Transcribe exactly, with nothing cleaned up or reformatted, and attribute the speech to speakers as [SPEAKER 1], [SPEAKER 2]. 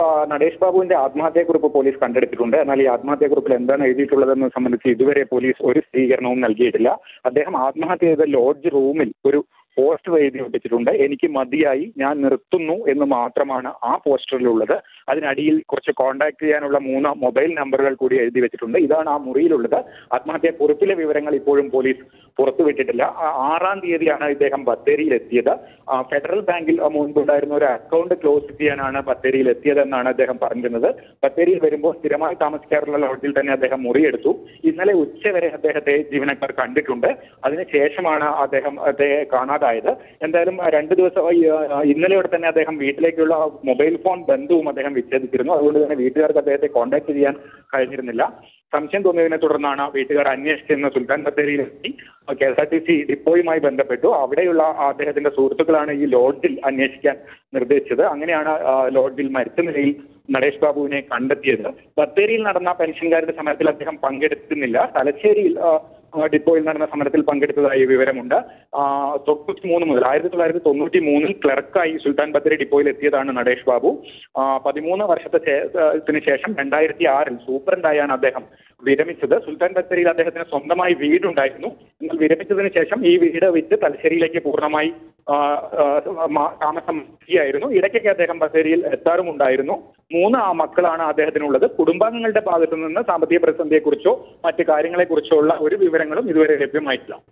[SPEAKER 1] നടേഷ് ബാബുവിന്റെ ആത്മഹത്യാക്കുറിപ്പ് പോലീസ് കണ്ടെടുത്തിട്ടുണ്ട്. എന്നാൽ ഈ ആത്മഹത്യാക്കുറിപ്പിൽ എന്താണ് എഴുതിയിട്ടുള്ളതെന്ന് സംബന്ധിച്ച് ഇതുവരെ പോലീസ് ഒരു സ്ഥിരീകരണവും നൽകിയിട്ടില്ല. അദ്ദേഹം ആത്മഹത്യ ചെയ്ത ലോഡ്ജ് റൂമിൽ ഒരു പോസ്റ്റർ എഴുതി ഒട്ടിച്ചിട്ടുണ്ട്. എനിക്ക് മതിയായി, ഞാൻ നിർത്തുന്നു എന്ന് മാത്രമാണ് ആ പോസ്റ്ററിലുള്ളത്. അതിനടിയിൽ കുറച്ച് കോൺടാക്ട് ചെയ്യാനുള്ള മൂന്ന് മൊബൈൽ നമ്പറുകൾ കൂടി എഴുതി വെച്ചിട്ടുണ്ട്. ഇതാണ് ആ മുറിയിലുള്ളത്. ആത്മഹത്യാ കുറിപ്പിലെ വിവരങ്ങൾ ഇപ്പോഴും പോലീസ് പുറത്തുവിട്ടിട്ടില്ല. ആറാം തീയതിയാണ് ഇദ്ദേഹം ബത്തേരിയിൽ എത്തിയത്. ഫെഡറൽ ബാങ്കിൽ മുൻപുണ്ടായിരുന്ന ഒരു അക്കൗണ്ട് ക്ലോസ് ചെയ്യാനാണ് ബത്തേരിയിൽ എത്തിയതെന്നാണ് അദ്ദേഹം പറഞ്ഞിരുന്നത്. ബത്തേരിയിൽ വരുമ്പോൾ സ്ഥിരമായി താമസിക്കാറുള്ള ലോഡ്ജിൽ തന്നെ അദ്ദേഹം മുറിയെടുത്തു. ഇന്നലെ ഉച്ചവരെ അദ്ദേഹത്തെ ജീവനക്കാർ കണ്ടിട്ടുണ്ട്. അതിനുശേഷമാണ് അദ്ദേഹം അദ്ദേഹത്തെ കാണാതായത്. എന്തായാലും രണ്ടു ദിവസം ഇന്നലെയോടെ തന്നെ അദ്ദേഹം വീട്ടിലേക്കുള്ള മൊബൈൽ ഫോൺ ബന്ധവും അദ്ദേഹം വിച്ഛേദിച്ചിരുന്നു. അതുകൊണ്ട് തന്നെ വീട്ടുകാർക്ക് അദ്ദേഹത്തെ കോൺടാക്ട് ചെയ്യാൻ കഴിഞ്ഞിരുന്നില്ല. സംശയം തോന്നിയതിനെ തുടർന്നാണ് വീട്ടുകാർ അന്വേഷിച്ചിരുന്ന സുൽത്താൻ ബത്തേരിയിലെത്തി K S R T C ഡിപ്പോയുമായി ബന്ധപ്പെട്ടു. അവിടെയുള്ള അദ്ദേഹത്തിന്റെ സുഹൃത്തുക്കളാണ് ഈ ലോഡ്ജിൽ അന്വേഷിക്കാൻ നിർദ്ദേശിച്ചത്. അങ്ങനെയാണ് ലോഡ്ജിൽ മരിച്ച നിലയിൽ നടേഷ് ബാബുവിനെ കണ്ടെത്തിയത്. ബത്തേരിയിൽ നടന്ന പെൻഷൻകാരുടെ സമരത്തിൽ അദ്ദേഹം പങ്കെടുക്കുന്നില്ല. തലശ്ശേരിയിൽ ഡിപ്പോയിൽ നടന്ന സമരത്തിൽ പങ്കെടുത്തതായി വിവരമുണ്ട്. തൊണ്ണൂറ്റി മൂന്ന് മുതൽ ആയിരത്തി തൊള്ളായിരത്തി തൊണ്ണൂറ്റി മൂന്നിൽ ക്ലർക്കായി സുൽത്താൻ ബത്തേരി ഡിപ്പോയിൽ എത്തിയതാണ് നടേഷ് ബാബു. പതിമൂന്ന് വർഷത്തിന് ശേഷം രണ്ടായിരത്തി ആറിൽ സൂപ്രണ്ടായാണ് അദ്ദേഹം വിരമിച്ചത്. സുൽത്താൻ ബത്തേരിയിൽ അദ്ദേഹത്തിന് സ്വന്തമായി വീടുണ്ടായിരുന്നു. എന്നാൽ വിരമിച്ചതിന് ശേഷം ഈ വീട് വിറ്റ് തലശ്ശേരിയിലേക്ക് പൂർണ്ണമായി താമസം മാറ്റിയായിരുന്നു. ഇടയ്ക്കൊക്കെ അദ്ദേഹം ബത്തേരിയിൽ എത്താറുമുണ്ടായിരുന്നു. മൂന്ന് ആ മക്കളാണ് അദ്ദേഹത്തിനുള്ളത്. കുടുംബാംഗങ്ങളുടെ ഭാഗത്തു നിന്ന് സാമ്പത്തിക പ്രതിസന്ധിയെക്കുറിച്ചോ മറ്റു കാര്യങ്ങളെക്കുറിച്ചോ ഉള്ള ഒരു വിവരങ്ങളും ഇതുവരെ ലഭ്യമായിട്ടില്ല.